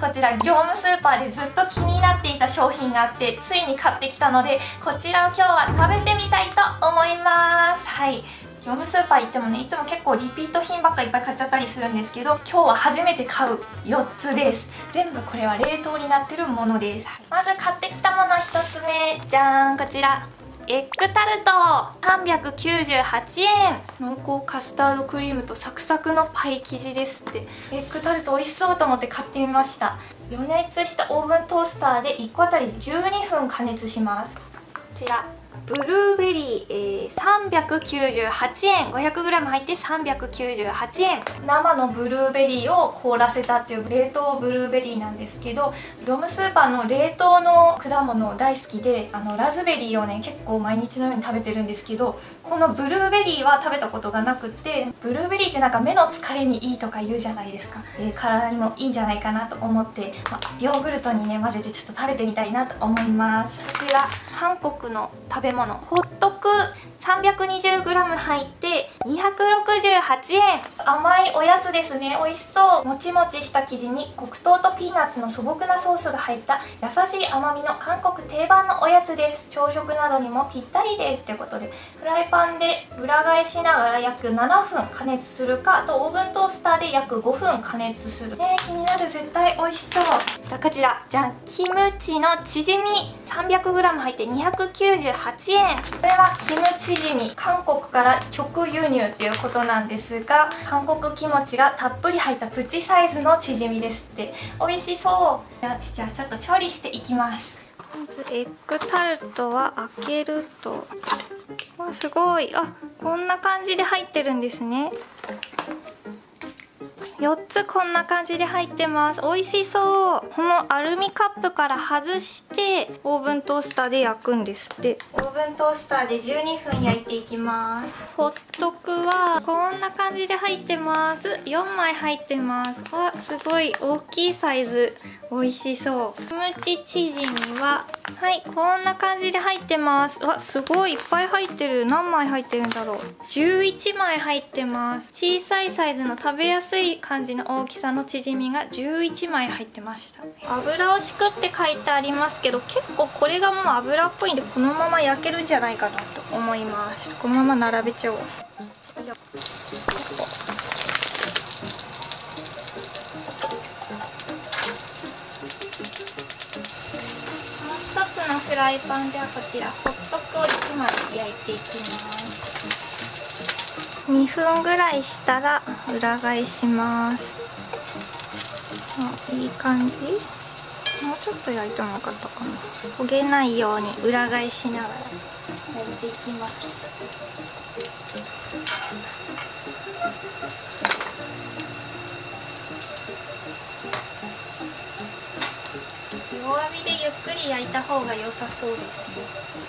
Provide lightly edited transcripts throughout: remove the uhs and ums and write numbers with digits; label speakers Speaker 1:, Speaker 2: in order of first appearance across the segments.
Speaker 1: こちら業務スーパーでずっと気になっていた商品があってついに買ってきたので、こちらを今日は食べてみたいと思います。はい、業務スーパー行ってもね、いつも結構リピート品ばっかいっぱい買っちゃったりするんですけど、今日は初めて買う4つです。全部これは冷凍になってるものです。まず買ってきたもの1つ目、じゃーん、こちらエッグタルト398円。濃厚カスタードクリームとサクサクのパイ生地ですって。エッグタルト美味しそうと思って買ってみました。予熱したオーブントースターで1個あたり12分加熱します。こちらブルーベリー、398円。 500g 入って398円。生のブルーベリーを凍らせたっていう冷凍ブルーベリーなんですけど、業務スーパーの冷凍の果物大好きで、ラズベリーをね結構毎日のように食べてるんですけど、このブルーベリーは食べたことがなくて、ブルーベリーってなんか目の疲れにいいとか言うじゃないですか。体にもいいんじゃないかなと思って、ヨーグルトにね混ぜてちょっと食べてみたいなと思います。こちら韓国の食べ物ホットク 320g 入って268円。甘いおやつですね。美味しそう。もちもちした生地に黒糖とピーナッツの素朴なソースが入った優しい甘みの韓国定番のおやつです。朝食などにもぴったりですということで、フライパンで裏返しながら約7分加熱するか、あとオーブントースターで約5分加熱する。気になる。絶対美味しそう。こちらじゃん、キムチのチヂミ 300g 入って298円。これはキムチヂミ、韓国から直輸入っていうことなんですが、韓国キムチがたっぷり入ったプチサイズのチヂミですって。美味しそう。じゃあちょっと調理していきます。まずエッグタルトは開けると、わ、すごい。あ、こんな感じで入ってるんですね。4つこんな感じで入ってます。美味しそう。このアルミカップから外してオーブントースターで焼くんですって。オーブントースターで12分焼いていきます。ホットクはこんな感じで入ってます。4枚入ってます。わ、すごい大きいサイズ。美味しそう。キムチチヂミははいこんな感じで入ってます。わ、すごいいっぱい入ってる。何枚入ってるんだろう。11枚入ってます。小さいサイズの食べやすい感じの大きさのチヂミが11枚入ってました。油を敷くって書いてありますけど、結構これがもう油っぽいんでこのまま焼けるんじゃないかなと思います。このまま並べちゃおう。フライパンではこちらホットクを1枚焼いていきます。2分ぐらいしたら裏返します。いい感じ。もうちょっと焼いてもよかったかな。焦げないように裏返しながら焼いていきます。弱火でゆっくり焼いた方が良さそうですね。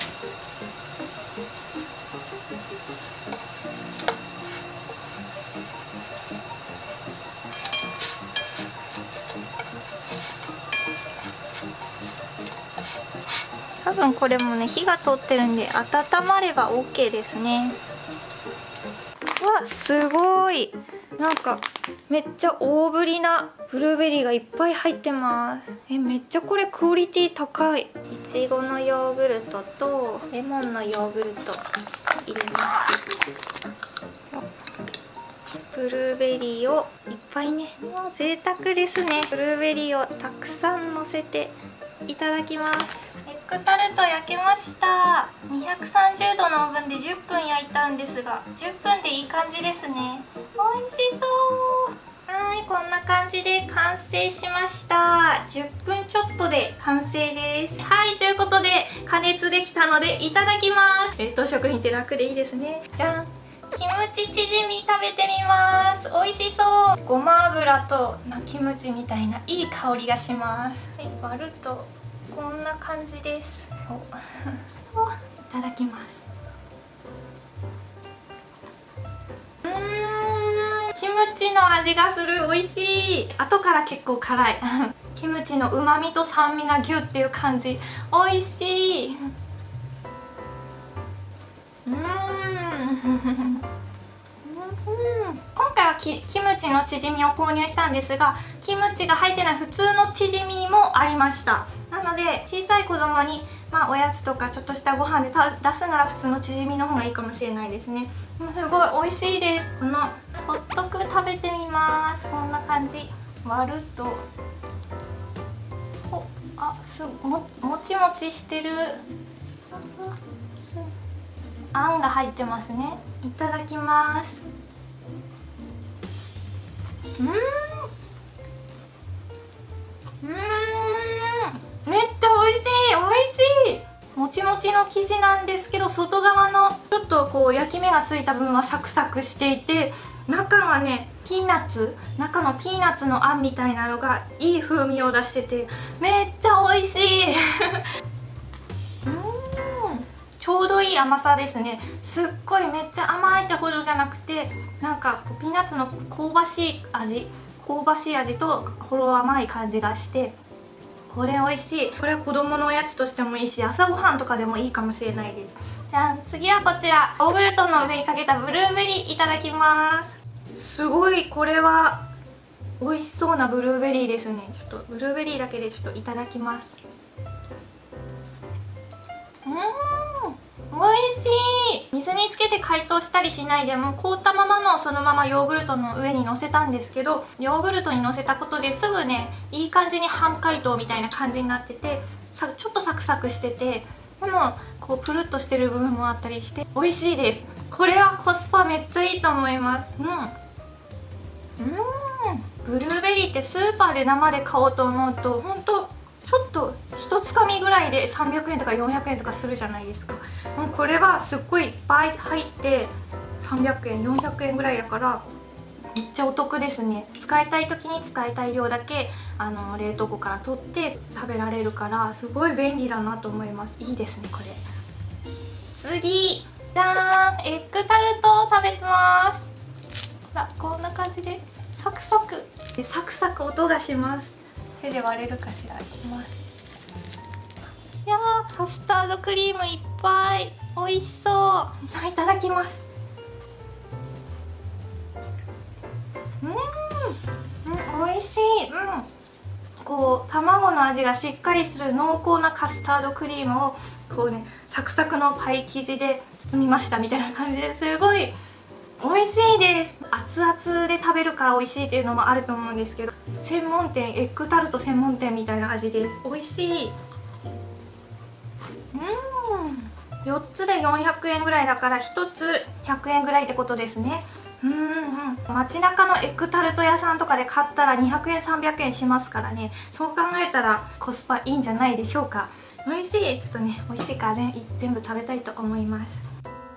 Speaker 1: 多分これもね火が通ってるんで温まれば OK ですね。わ、すごい。なんかめっちゃ大ぶりなブルーベリーがいっぱい入ってます。めっちゃこれクオリティ高い。いちごのヨーグルトとレモンのヨーグルト入れます。ブルーベリーをいっぱいね。もう贅沢ですね。ブルーベリーをたくさんのせていただきます。エッグタルト焼けました。230度のオーブンで10分焼いたんですが、10分でいい感じですね。美味しそう。はい、こんな感じで完成しました。10分ちょっとで完成です。はい、ということで加熱できたのでいただきます。冷凍食品って楽でいいですね。じゃん、キムチチヂミ食べてみます。美味しそう。ごま油とキムチみたいないい香りがします。はい、割るとこんな感じです。いただきます。キムチの味がする。美味しい。後から結構辛いキムチのうまみと酸味がギュッっていう感じ。美味しい。今回はがキムチのチヂミを購入したんですが、キムチが入ってない普通のチヂミもありました。なので小さい子供におやつとかちょっとしたご飯で出すなら普通のチヂミの方がいいかもしれないですね。すごい美味しいです。このホットク食べてみます。こんな感じ。割るともちもちしてる。あんが入ってますね。いただきます。めっちゃ美味しい。美味しい。もちもちの生地なんですけど、外側のちょっとこう焼き目がついた部分はサクサクしていて、中はね中のピーナッツのあんみたいなのがいい風味を出しててめっちゃ美味しいちょうどいい甘さですね。すっごいめっちゃ甘いってほどじゃなくて、なんかピーナッツの香ばしい味とほろ甘い感じがして、これ美味しい。これは子供のおやつとしてもいいし、朝ごはんとかでもいいかもしれないです。じゃあ次はこちら、ヨーグルトの上にかけたブルーベリーいただきます。すごい、これは美味しそうなブルーベリーですね。ちょっとブルーベリーだけでちょっといただきます。美味しい。水につけて解凍したりしないでも凍ったままのそのままヨーグルトの上にのせたんですけど、ヨーグルトにのせたことですぐね、いい感じに半解凍みたいな感じになってて、ちょっとサクサクしてて、でもこうプルッとしてる部分もあったりして美味しいです。これはコスパめっちゃいいと思います。ブルーベリーってスーパーで生で買おうと思うとほんとちょっと一つかみぐらいで300円とか400円とかするじゃないですか。もうこれはすっごいいっぱい入って300円400円ぐらいだからめっちゃお得ですね。使いたい時に使いたい量だけ冷凍庫から取って食べられるからすごい便利だなと思います。いいですねこれ。次じゃーん、エッグタルトを食べてます。ほらこんな感じでサクサクでサクサク音がします。手で割れるかしら。いきます。いやー、カスタードクリームいっぱい。美味しそう。いただきます。美味しい。こう卵の味がしっかりする濃厚なカスタードクリームをこうね、サクサクのパイ生地で包みましたみたいな感じですごい美味しいです。熱々で食べるから美味しいっていうのもあると思うんですけど、専門店、エッグタルト専門店みたいな味です。美味しい。4つで400円ぐらいだから1つ100円ぐらいってことですね。街中のエッグタルト屋さんとかで買ったら200円300円しますからね。そう考えたらコスパいいんじゃないでしょうか。美味しい。ちょっとね、美味しいからね、全部食べたいと思います。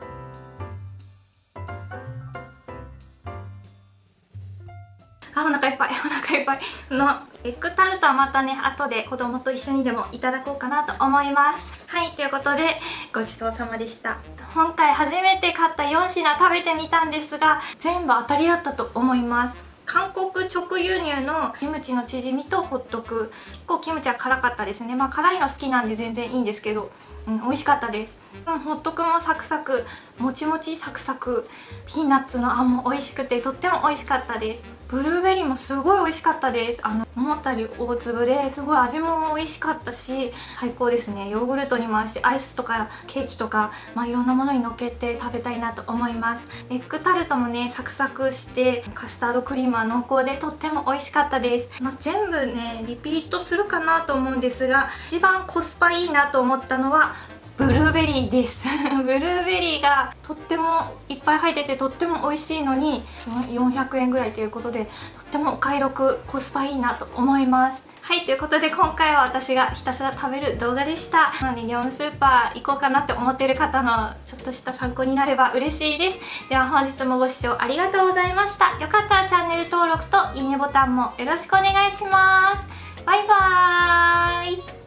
Speaker 1: お腹いっぱい、お腹いっぱい。エッグタルトはまたね、後で子供と一緒にでもいただこうかなと思います。はい、ということでごちそうさまでした。今回初めて買った4品食べてみたんですが、全部当たりだったと思います。韓国直輸入のキムチのチヂミとホットク、結構キムチは辛かったですね。辛いの好きなんで全然いいんですけど、美味しかったです。ホットクもサクサク、もちもちサクサク、ピーナッツのあんも美味しくてとっても美味しかったです。ブルーベリーもすごい美味しかったです。思ったより大粒ですごい味も美味しかったし、最高ですね。ヨーグルトにも合うし、アイスとかケーキとか、いろんなものにのっけて食べたいなと思います。エッグタルトもね、サクサクしてカスタードクリームは濃厚でとっても美味しかったです。全部ねリピートするかなと思うんですが、一番コスパいいなと思ったのはブルーベリーですブルーベリーがとってもいっぱい入っててとっても美味しいのに400円ぐらいということで、とってもお買い得、コスパいいなと思います。はい、ということで今回は私がひたすら食べる動画でした。なので業務スーパー行こうかなって思ってる方のちょっとした参考になれば嬉しいです。では本日もご視聴ありがとうございました。よかったらチャンネル登録といいねボタンもよろしくお願いします。バイバーイ。